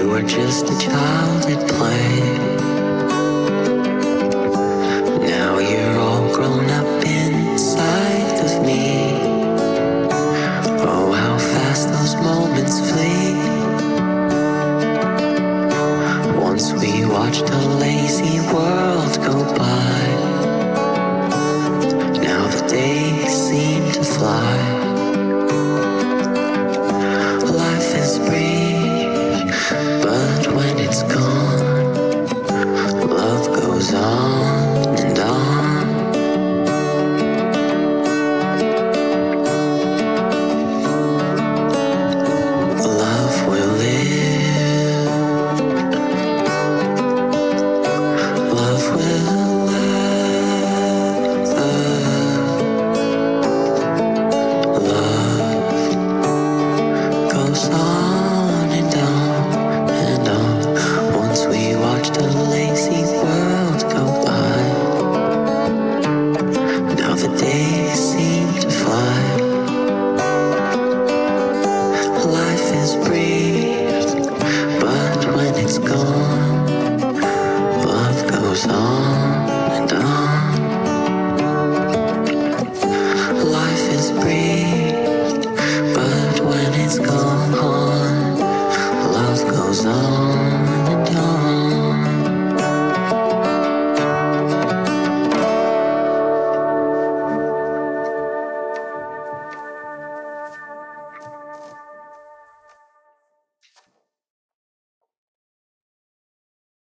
were just a child at play. Now you're all grown up inside of me. Oh, how fast those moments flee. Once we watched a lazy world go by. Now the days seem to fly. Life is brief, but when it's gone, love goes on.